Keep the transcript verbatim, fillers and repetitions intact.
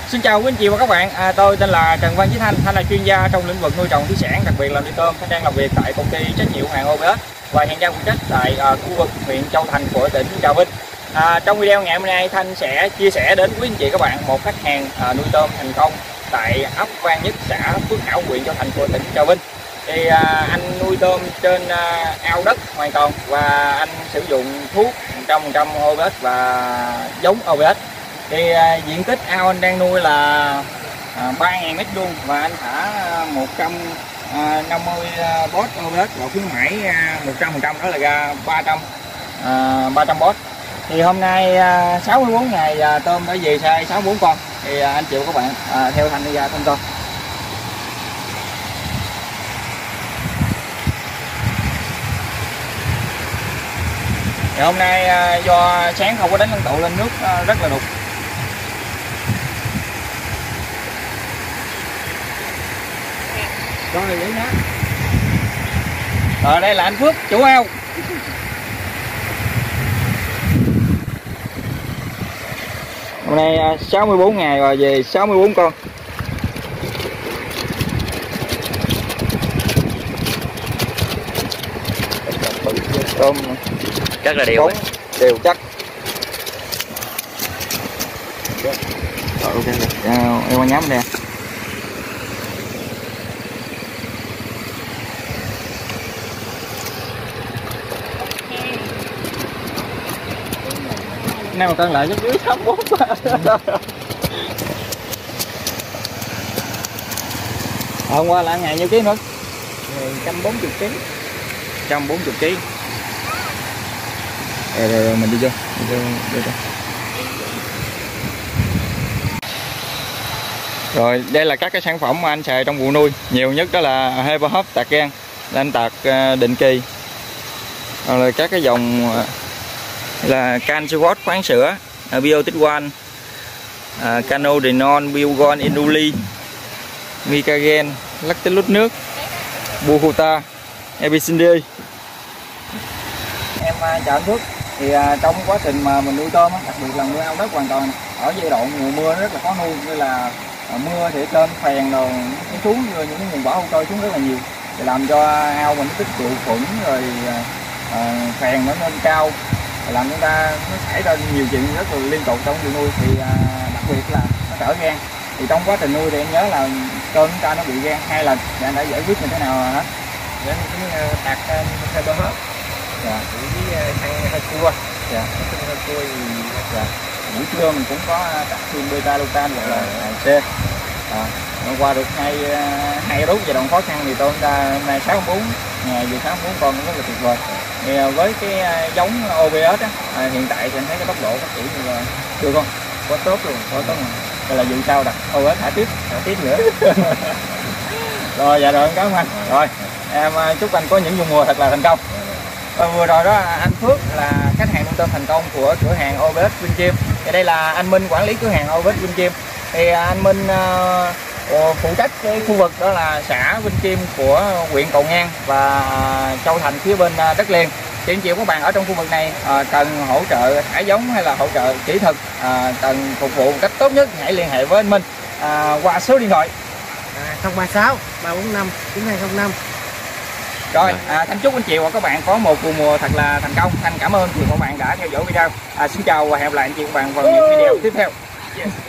Xin chào quý anh chị và các bạn, à, tôi tên là Trần Văn Chí Thanh, Thanh là chuyên gia trong lĩnh vực nuôi trồng thủy sản, đặc biệt là nuôi tôm. Thanh đang làm việc tại công ty trách nhiệm hữu hạn ô bê ét và hiện đang phụ trách tại à, khu vực huyện Châu Thành của tỉnh Trà Vinh. À, trong video ngày hôm nay Thanh sẽ chia sẻ đến quý anh chị các bạn một khách hàng à, nuôi tôm thành công tại ấp Vang Nhất, xã Phước Hảo, huyện Châu Thành của tỉnh Trà Vinh. Thì à, anh nuôi tôm trên à, ao đất hoàn toàn và anh sử dụng thuốc một trăm phần trăm ô bê ét và giống ô bê ét. Thì à, diện tích ao anh đang nuôi là à, ba nghìn mét vuông và anh thả một trăm năm mươi bot ô bê ét và khuyến mãi à, một trăm phần trăm, đó là ra ba trăm à, ba trăm bot. Thì hôm nay à, sáu mươi bốn ngày à, tôm đã về size sáu mươi bốn con. Thì à, anh chịu các bạn à, theo Thanh đi ra thăm con. Thì hôm nay à, do sáng không có đánh lân tụ lên nước à, rất là đục. Rồi vậy đó. Rồi đây là anh Phước, chủ ao. Hôm nay sáu mươi bốn ngày và về sáu mươi bốn con. Tôm rất là đều, đều chắc. Rồi ok rồi. Em qua nhắm nè. Nay mà cân lại chút dưới sáu mươi bốn. Hôm qua là ngày nhiêu ký nữa? một trăm bốn mươi ký. một trăm bốn mươi ký. Rồi, rồi, rồi mình đi vô. Đi vô, đi vô. Rồi đây là các cái sản phẩm mà anh xài trong vụ nuôi. Nhiều nhất đó là Heberhop tạc gan, anh tạc định kỳ. Rồi là các cái dòng là Canxi-Watt khoáng sữa, Biotic One, uh, Canodenon, Biogon, Induli, Micagen, Lactylus nước, Buhuta, Ebicindi. Em uh, chào anh Phước. Thì uh, trong quá trình mà mình nuôi tôm, đặc biệt là nuôi ao đất hoàn toàn, ở giai đoạn mùa mưa rất là khó nuôi, như là uh, mưa thì lên phèn rồi nó xuống, rồi những nguồn bão trôi xuống rất là nhiều, thì làm cho ao mình tích tụ khuẩn, rồi uh, phèn nó lên cao, làm chúng ta nó xảy ra nhiều chuyện rất là liên tục trong việc nuôi. Thì à, đặc biệt là nó trở gan. Thì trong quá trình nuôi thì em nhớ là tôm chúng ta nó bị gan hai lần, thì anh đã giải quyết như thế nào hả? Với cái tạc theo bơm hết. Dạ, với thằng hơi cua. Dạ, hơi cua thì dạ. Buổi trưa mình cũng có tạc thêm beta loctan hoặc là C. À, hôm qua được hai hai đốt giai đoạn khó khăn thì tôm ta hôm nay sáu mươi bốn ngày về sáu mươi bốn con rất là tuyệt vời. Thì với cái giống ô bê ét á, à, hiện tại thì anh thấy cái tốc độ phát triển thì là được không? Quá tốt luôn, quá tốt. Đây là vụ sau đặt ô bê ét thả tiếp, thả tiếp nữa. Rồi dạ rồi, cảm ơn anh. Rồi em chúc anh có những vụ mùa thật là thành công. Và vừa rồi đó anh Phước là khách hàng nuôi tôm thành công của cửa hàng ô bê ét Vinchim. Thì đây là anh Minh, quản lý cửa hàng ô bê ét Vinchim. Thì anh Minh uh, phụ trách cái khu vực đó là xã Vinh Kim của huyện Cầu Ngang và Châu Thành phía bên uh, đất liền. Thì anh chị các bạn ở trong khu vực này uh, cần hỗ trợ thả giống hay là hỗ trợ kỹ thuật, uh, cần phục vụ một cách tốt nhất, hãy liên hệ với anh Minh uh, qua số điện thoại à, không ba sáu ba bốn năm chín hai không năm. Rồi, à, Thanh chúc anh chị và các bạn có một vụ mùa thật là thành công. Thanh cảm ơn chị và các bạn đã theo dõi video. À, xin chào và hẹn gặp lại anh chị và các bạn vào những video tiếp theo. Yes.